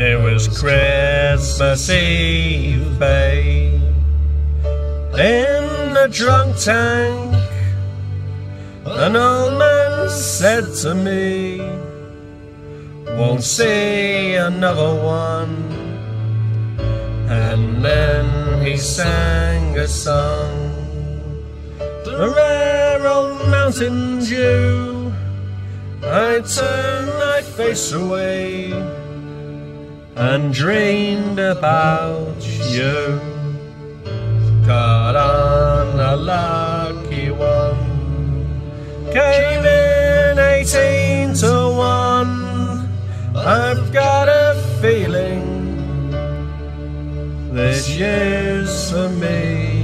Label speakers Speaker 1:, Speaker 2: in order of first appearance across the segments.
Speaker 1: It was Christmas Eve, babe. In the drunk tank, an old man said to me, won't see another one. And then he sang a song, the rare old Mountain Dew. I turned my face away and dreamed about you. Got on a lucky one, came in 18 to 1. I've got a feeling this year's for me.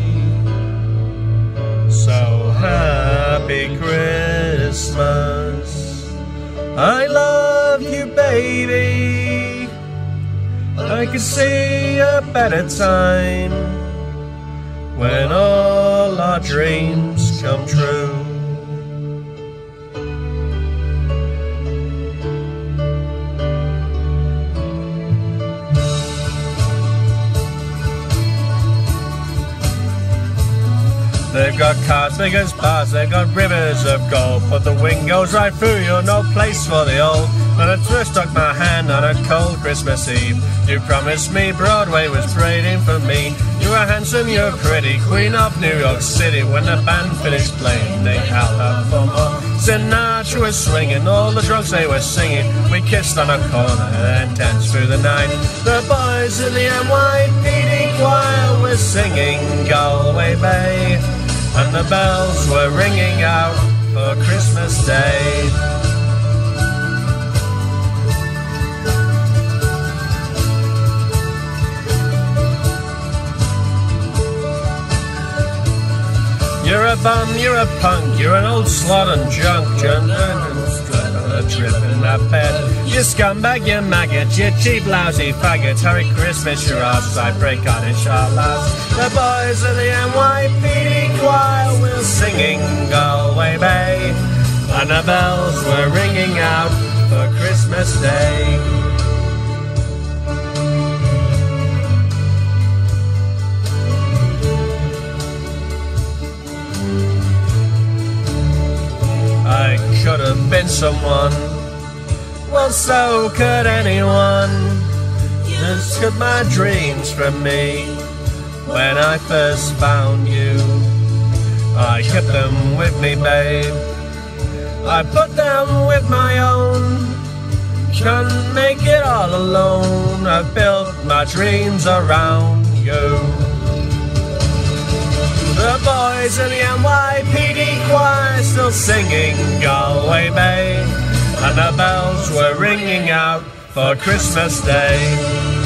Speaker 1: So happy Christmas, I love you, baby. I could see a better time when all our dreams come true. They've got cars big as bars, they've got rivers of gold, but the wind goes right through you, no place for the old. When I first took my hand on a cold Christmas Eve, you promised me Broadway was waiting for me. You were handsome, you were pretty, queen of New York City. When the band finished playing, they held out for more. Sinatra was swinging, all the drunks they were singing. We kissed on a corner and danced through the night. The boys in the NYPD choir were singing Galway Bay, and the bells were ringing out for Christmas Day. You're a bum, you're a punk, you're an old slut and junk, a trip in that bed. You scumbag, you maggot, you cheap lousy faggot. Merry Christmas, your arse, I break on it shall last. The boys of the NYPD choir were singing Galway Bay, and the bells were ringing out for Christmas Day. I could have been someone, well so could anyone. This could my dreams from me. When I first found you, I kept them with me, babe. I put them with my own, can't make it all alone. I built my dreams around you. The boys in the NYPD choir still singing Galway Bay, and the bells were ringing out for Christmas Day.